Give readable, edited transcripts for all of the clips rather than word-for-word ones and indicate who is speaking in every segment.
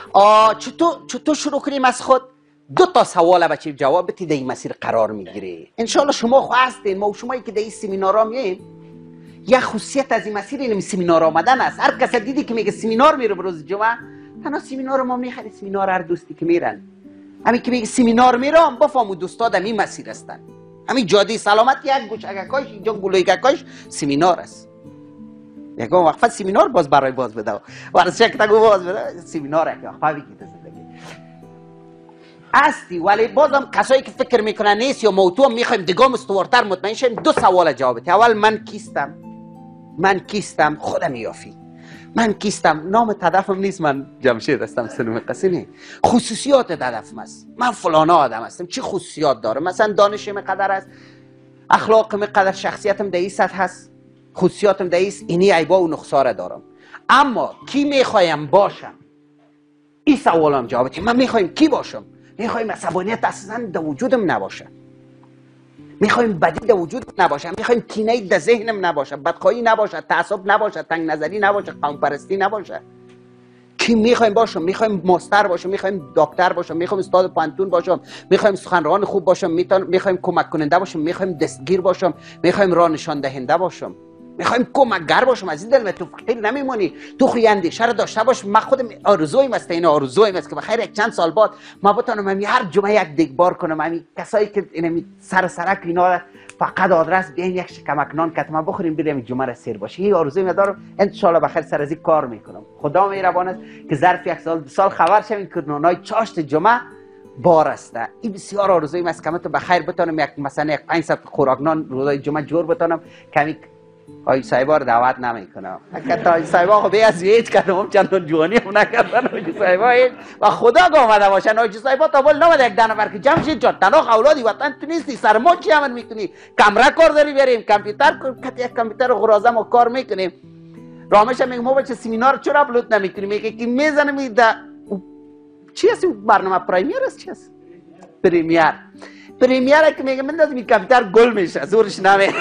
Speaker 1: چطور شروع کنیم از خود؟ 2 تا سوال بچه جواب بدید، در این مسیر قرار میگیره. انشالله شما خو هستین، ما و شمایی که در این سمینارا میایین، یک خصوصیت از این مسیر این سمینار آمدن است. هر کس دیدی که میگه سمینار میره روز جمعه، تنها سمینار ما میخری، سمینار هر دوستی که میرن، همین که میگه سمینار میرم بفهمو دوستا در این مسیر هستن. همین جاده سلامت یک گوشگکاش اینجا گلویگکاش سمینار است. یکم وقفه سمینار باز برای باز بده، ورزش کتگو باز بده، سمیناره که وقفه بگیده زندگی هستی. ولی بازم کسایی که فکر میکنن نیست یا موضوع میخوایم دیگه مستورتر مطمئن شیم، 2 سوال جواب بده. اول من کیستم؟ خودم یافی. من کیستم؟ نام تدفم نیست، من جمشید هستم سلم قسینی. خصوصیات تدفم است، من فلان آدم هستم. چه خصوصیات دارم؟ مثلا دانشم قدر است، اخلاقم قدر، شخصیتم در این سطح هست، خصوصیاتم در این اینی عیبا و نقصا دارم. اما کی میخوایم باشم؟ این سوالم جواب بده. من میخوایم کی باشم؟ میخوایم عصبانیت اصلا در وجودم نباشه، میخوایم بدی در وجود نباشه، میخوایم کینه در ذهنم نباشه، بدخواهی نباشه، تعصب نباشه، تنگ نظری نباشه، قوم پرستی نباشه. کی میخوایم باشم؟ میخوایم ماستر باشم، میخوایم دکتر باشم، میخوایم استاد پانتون باشم، میخوایم سخنران خوب باشم، میخوایم کمک کننده باشم، میخوایم دستگیر باشم، میخوایم راه نشان دهنده باشم، میخوایم کمکگر باشم. عزیز دل، تو فقیر نمیمونی، تو خوی اندیشه رو داشته باش. من خودم آرزویم است، این آرزویم است که بخیر یک چند سال بعد ما بتونم هر جمعه یک دیگبار کنم، همین کسایی که این سرک اینا فقط آدرس بیاین یک شکمک نان کتما بخوریم بریم جمعه را سیر باشه. این آرزویم دارم، ان شاء الله بخیر سر از این کار میکنم. خدا مهربان است که ظرف یک سال 2 سال خبر شوین که نانای چاشت جمعه بار است. این بسیار آرزویم است که من تو بخیر بتونم یک مثلا 500 خوراک نان روزای جمعه جور بتونم. کمی آی صاحبا رو دعوت نمیکنم، حتی آی صاحبا خو به از هیچ کدوم چند جوانی هم نکردن. آی صاحبا و خدا آمده باشن. آی صاحبا تا بول نمده یک دانه برک جمع شید جان تنها اولادی وطن تو نیستی، سر ما چی عمل میکنی؟ کامرا کار داری بریم، کامپیوتر یک کامپیوتر غرازه ما کار میکنیم. رامش میگه ما بچه سمینار چرا اپلود نمیکنیم؟ میگه که میزنه میده چی است برنامه پریمیر است؟ چی است پریمیر که میگه من دادم کامپیوتر گل میشه زورش نمیاد.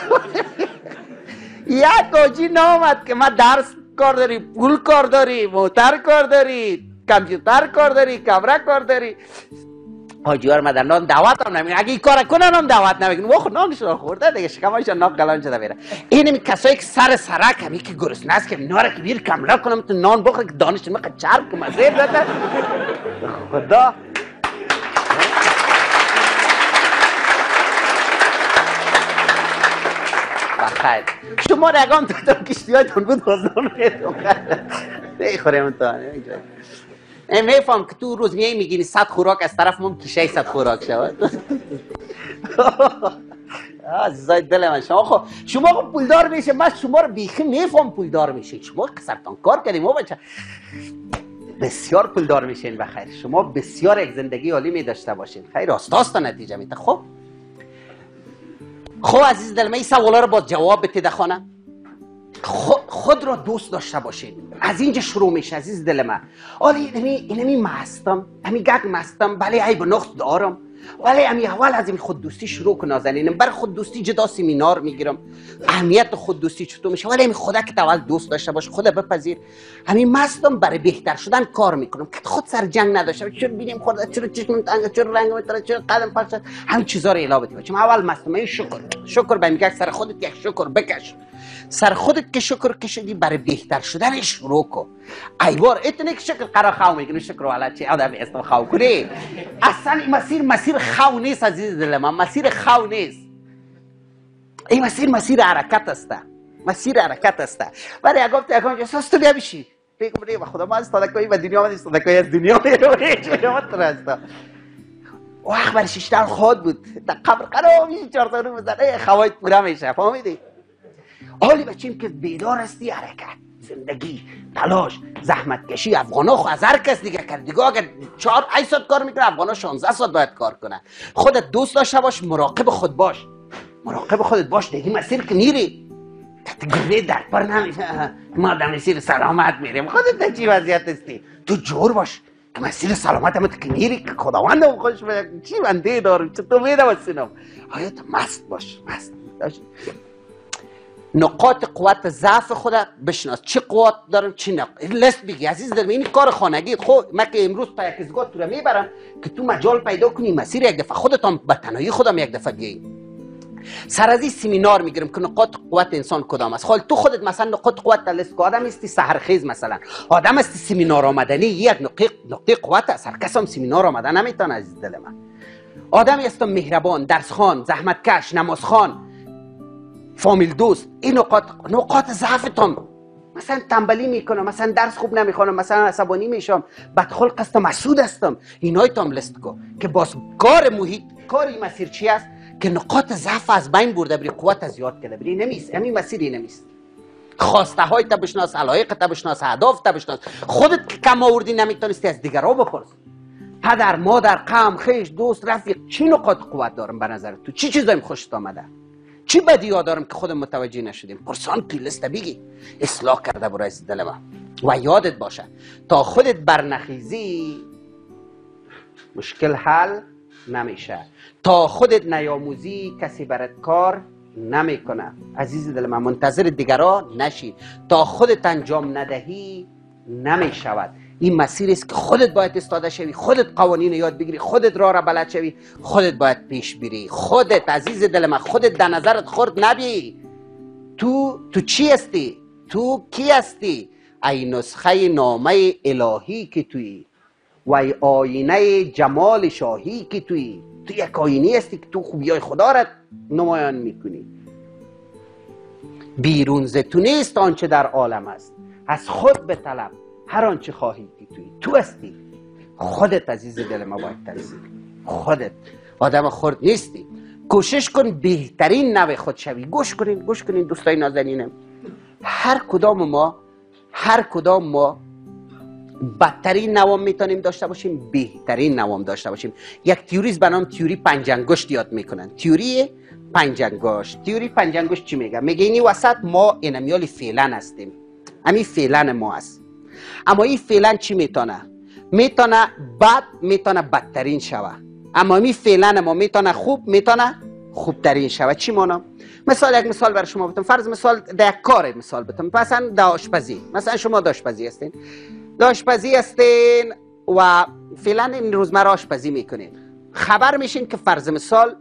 Speaker 1: یک آجی نامد که ما درس کار داری، پول کار داری، موتر کار داری، کامپیوتر کار داری، کامرا کار داری. آجی ها رو مدن نام دعوت هم نمیگن. اگه این کار کنن هم دعوت نمیگن. وخ نانش رو خورده دیگه، شکمایش ناک گلان شده بیره. این کسایی که سر سرک همی که گرسنه است که ناره که بیر کاملا کنم تو نان بخوره که دانش نمیگه چرب که مزیر داده. خدا بخیر شما رقم تو کشتی هایتون بود بازدان خیلیتون خوریم تا میفهم که تو روز میگیری 100 خوراک از طرف من که 600 خوراک شود. عزیزای دل من شما خب پولدار میشه. من شما رو بیخی میفهم پولدار میشه. شما سرتان کار کردیم ما بچه بسیار پولدار میشین. بخیر شما بسیار یک زندگی عالی می داشته باشین. خیر راستاست نتیجه میده. خب عزیز دل من این سوالا رو با جواب بده خانه. خود را دوست داشته باشید. از اینجا شروع میشه عزیز دل من. اینمی مستم، همی گگ مستم، بله عیب و نقص دارم، ولی همی اول از این خود دوستی شروع کنم نازنینم. بر خود دوستی جدا سمینار میگیرم اهمیت خود دوستی چطور میشه. ولی همی خدا که اول دوست داشته باش، خدا بپذیر. همی مستم برای بهتر شدن کار میکنم که خود سر جنگ نداشته. چرا ببینیم خدا چرا چشمم تنگه، چرا رنگم تره، چرا قدم پرسد، همین چیزا رو الا بدیم. چون اول مستم این شکر به میگه سر خودت یک شکر بکش. سر خودت که شکر کشیدی برای بهتر شدن شروع کن. ایوار اتنه که شکر قرار خواهم میکنی شکر والا چی آدم اسم خواهم کنی. اصلا این مسیر خواهم نیست عزیز دل من. مسیر خواهم نیست. این مسیر حرکت است. مسیر حرکت است. ولی اگه گفت اگه ساست بیا بشی بگم بری و خدا ما استادکایی و دنیا ما استادکایی از دنیا میروی چه مترستا. وقت برای شیشتن خود بود تا قبر قرار میشه 4 تا رو بزنه خوایت پورا میشه. فهمیدی؟ حالی بچیم که بیدار هستی حرکت، زندگی، تلاش، زحمت کشی. افغانا خو از هر کس دیگه کرد دیگه. اگر 4 ساعت کار میکنه افغانا 16 ساعت باید کار کنه. خودت دوست داشته باش، مراقب خود باش، مراقب خودت باش. دیگه مسیر که میری تگری در پر نمیشه. ما در مسیر سلامت میریم. خودت چی وضعیت هستی؟ تو جور باش که مسیر سلامت هم که میری که خداوندم خوش بشه. چی بنده دارم چطور میدم سینم. آیا تو مست باش، مست باش. نقاط قوت ضعف خودت بشناس. چه قوت دارم چه لست بگی عزیز دلم. این کار خانگی. خب من که امروز پایکزگاه تو رو میبرم که تو مجال پیدا کنی مسیر یک دفعه خودتان به تنهایی خودم یک دفعه بیایی. سر از این سمینار میگیرم که نقاط قوت انسان کدام است. خال تو خودت مثلا نقاط قوت لست که آدم استی سحرخیز، مثلا آدم استی سمینار آمدنی یک نقطه قوت است. هر کس هم سمینار آمدن نمیتونه عزیز دل من. آدمی است مهربان، درس خوان، زحمتکش، نمازخوان، فامیل دوست. این نقاط ضعفتون. مثلا تنبلی میکنم، مثلا درس خوب نمیخونم، مثلا عصبانی میشم، بدخلق هستم، حسود هستم. اینای تام لیست کو که باز کار محیط، کاری مسیر چی است که نقاط ضعف از بین برده بری، قوت از یاد کرده بری. نمیست همین مسیری نمیست. خواسته های تا بشناس، علایق تا بشناس، اهداف تا بشناس. خودت که کم آوردی نمیتونستی از دیگرها بپرس. پدر، مادر، قوم، خویش، دوست، رفیق، چی نقاط قوت دارم به نظر تو؟ چی چیزایم خوشت آمده؟ چی بدی ها دارم که خودم متوجه نشدیم؟ پرسان توی لیست بگی، اصلاح کرده برای از دل من. و یادت باشه تا خودت برنخیزی مشکل حل نمیشه. تا خودت نیاموزی کسی برات کار نمیکنه. عزیز دل من منتظر دیگران نشید. تا خودت انجام ندهی نمیشود. این مسیر است که خودت باید استاده شوی، خودت قوانین یاد بگیری، خودت راه را بلد شوی، خودت باید پیش بری. خودت عزیز دل من خودت در نظرت خورد نبی. تو چی هستی؟ تو کی هستی؟ ای نسخه نامه الهی که تویی و ای آینه جمال شاهی که تویی. تو یک آینه هستی که تو خوبیای خدا را نمایان میکنی. بیرون ز تو نیست آنچه در عالم است. از خود بطلب هر آنچه خواهی که تو هستی. خودت عزیز دل ما باید ترسید. خودت آدم خرد نیستی. کوشش کن بهترین نوع خود شوی. گوش کنین دوستای نازنینم. هر کدام ما بدترین نوام میتونیم داشته باشیم، بهترین نوام داشته باشیم. یک تیوریست به نام تیوری پنج انگشت یاد میکنن. تیوری پنج انگشت چی میگه؟ میگه اینی وسط ما انمیال فعلا هستیم. همین فعلا ما هست. اما این فعلا چی میتونه میتونه بدترین شوه. اما این فعلا ما میتونه خوبترین شوه. چی مانا؟ یک مثال برای شما بتم. فرض مثال در یک کار مثال بتم. مثلا در آشپزی. مثلا شما آشپزی هستین و فعلا این روزمره آشپزی میکنین. خبر میشین که فرض مثال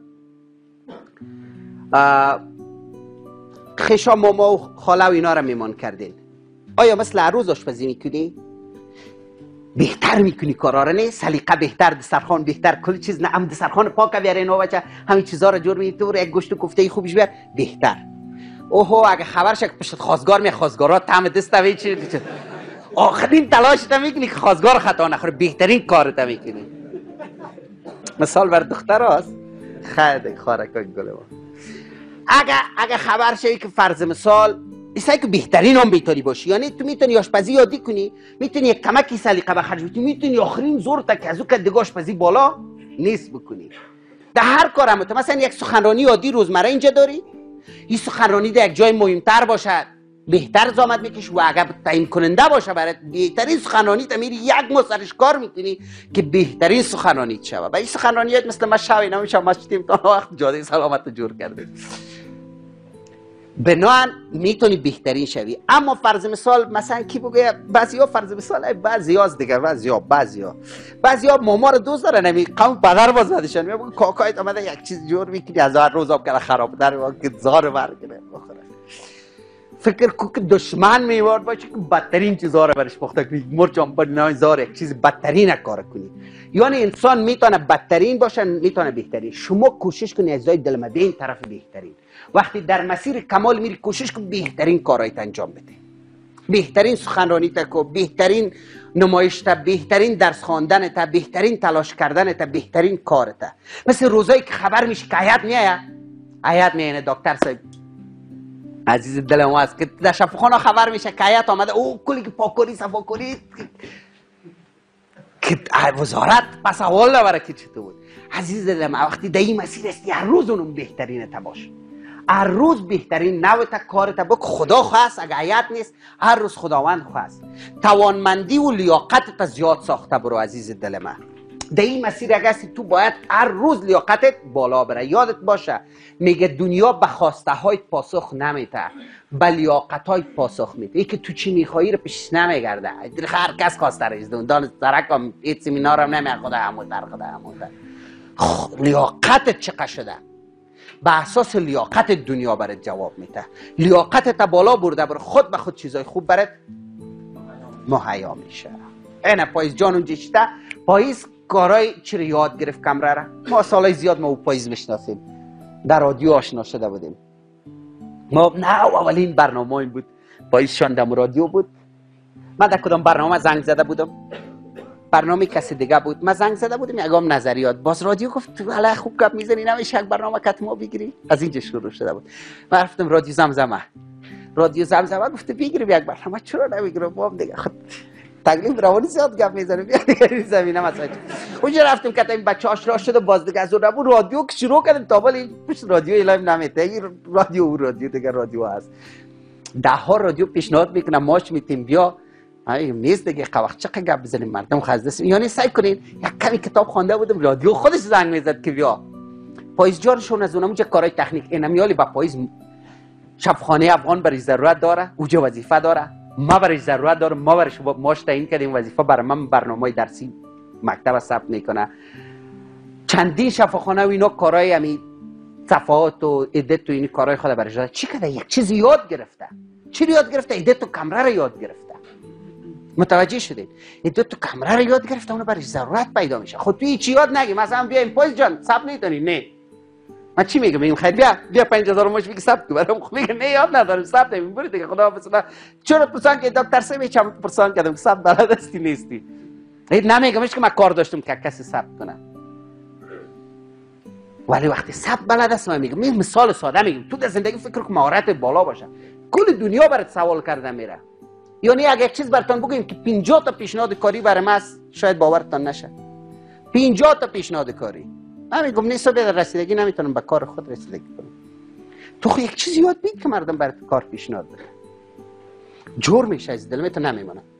Speaker 1: خیشا ماما و خاله و اینا را میمان کردین. آیا مثل هر روز آشپزی میکنی؟ بهتر میکنی کارا را؟ نه سلیقه بهتر، دسترخوان بهتر، کل چیز. نه هم دسترخوان پاک بیارین و بچه همین چیزا را جور میتور، یک گوشت و کوفته خوبش بیار بهتر. اوهو اگه خبر شد پشت خواستگار خواستگارا طعم دست وی چی آخرین تلاش تا میکنی که خواستگار خطا نخوره، بهترین کار تا میکنی. مثال بر دختر هست خیلی خارکای گله ما. اگه خبر شد که فرض مثال ایسایی که بهترین هم بیتاری باشی، یعنی تو میتونی آشپزی یادی کنی، میتونی یک کمکی سلیقه بخرج بدی، میتونی آخرین زور تا که از او که دیگه آشپزی بالا نیست بکنی. در هر کارم مثلا یک سخنرانی یادی روزمره اینجا داری، این سخنرانی در یک جای مهمتر باشد بهتر زامد میکش و اگر تعیین کننده باشه برای بهترین سخنرانی تا میری یک ماه سرش کار میکنی که بهترین سخنرانی شوه. و این سخنرانیات مثل ما شوی نمیشه ما شدیم تا وقت جاده سلامت جور کرده. بنابراین میتونی بهترین شوی. اما فرض مثال مثلا کی بگه بعضیا فرض مثال بعضیاست دیگه، بعضیا ماما رو دوست داره نمی قوم پدر باز نداشتن میگه کاکایت اومده یک چیز جور میکنی از هر روز آب کنه خراب در که زار برکنه بخوره. فکر کو که دشمن میوارد باشه که بدترین چیزا رو برش پخته کنی، مرچم بر نای زار یک چیز بدترین کار کنی. یعنی انسان میتونه بدترین باشه، میتونه بهترین. شما کوشش کنی از دل ما به این طرف بهترین. وقتی در مسیر کمال میری کوشش کن بهترین کارایت انجام بده، بهترین سخنرانی تا کو، بهترین نمایش تا، بهترین درس خواندن تا، بهترین تلاش کردن تا، بهترین کار تا. مثل روزایی که خبر میشه که حیات میایه دکتر صاحب عزیز دل ما است که در شفاخانه خبر میشه که حیات آمده، او کلی که پاکوری صفاکوری که وزارت پس اول نبره که چطور بود. عزیز دل ما وقتی در این مسیر هستی هر روز اونم بهترین تا باش، هر روز بهترین نوع تا کار تا بک. خدا خواست اگه حیات نیست هر روز خداوند خواست. توانمندی و لیاقت تا زیاد ساخته برو عزیز دل من، در این مسیر اگه هستی تو باید هر روز لیاقتت بالا بره. یادت باشه میگه دنیا به خواسته های پاسخ نمیده، به لیاقت های پاسخ میده. ای که تو چی میخوایی رو پیش نمیگرده. هر کس خواسته رئیس دان درکم ایت سمینارم نمیگه خدا همون لیاقتت چقدر شده، به اساس لیاقت دنیا برات جواب میده. لیاقتت بالا برده بر خود به خود چیزای خوب برات مهیا میشه. اینه پاییز جان اونجا شده. پاییز کارای چی رو یاد گرفت کمره را. ما سالای زیاد ما او پاییز میشناسیم، در رادیو آشنا شده بودیم. ما نه اولین برنامه این بود پاییز شاندم رادیو بود. من در کدام برنامه زنگ زده بودم، برنامه کسی دیگه بود، من زنگ زده بودم یکم نظریات، باز رادیو گفت والا خوب گپ میزنی نمیشه یک برنامه کت ما بگیری. از اینجا شروع شده بود. من رفتم رادیو زمزمه گفت بگیریم یک برنامه. چرا نمیگیرم؟ بابا دیگه خود تکلیف روانی زیاد گپ میزنه بیا دیگه زمینه مثلا. اونجا رفتم که این بچه آشنا شده، باز دیگه از اون رادیو که شروع کردیم تا ولی پشت رادیو اعلام نمیده. این رادیو اون رادیو دیگه رادیو هست. ده ها رادیو پیشنهاد میکنم ماش میتیم بیا نیست دیگه وقت چقدر گپ بزنیم مردم خزده. یعنی سعی کنین یک کمی کتاب خوانده بودم، رادیو خودش زنگ میزد که بیا. پاییز جانشون از اونجا کارهای تکنیک اینمیالی با پاییز شبخانه افغان برای ضرورت داره، اوجا وظیفه داره، ما برای ضرورت داره، ما برای ماش تعیین کردیم وظیفه برای من برنامه درسی مکتب ثبت میکنه. چندین شفاخانه و اینا کارهای همین صفحات و ادیت و این کارهای خود برای جا چی کرده؟ یک چیز یاد گرفته. چی یاد گرفته؟ ادیت و کامره رو یاد گرفته. متوجه شدید؟ ادیت تو کامره رو یاد گرفته، اون برای ضرورت پیدا میشه. خود تو چی یاد نگی مثلا بیا پاییز جان ثبت نمی‌کنی؟ نه من چی میگم؟ میگم خیر بیا 5000 ماش میگه ثبت کن. برام خب میگه نه یاد ندارم ثبت نمی‌کنم. برید دیگه خدا حافظ. چرا پرسان که دکتر سه چم پرسان کردم ثبت بلد هستی نیستی؟ نمیگمش که من کار داشتم که کسی ثبت کنه، ولی وقتی ثبت بلد است من میگم مثال ساده میگم تو در زندگی فکر کن مهارت بالا باشه، کل دنیا برات سوال کرده میره. یعنی اگه یک چیز براتون بگم که 50 تا پیشنهاد کاری برای من است شاید باورتان نشه. 50 تا پیشنهاد کاری من میگم نیست به رسیدگی نمیتونم به کار خود رسیدگی کنم. تو خود یک چیز یاد بگیر که مردم برات کار پیشنهاد بده، جور میشه از دل تو نمیمونه.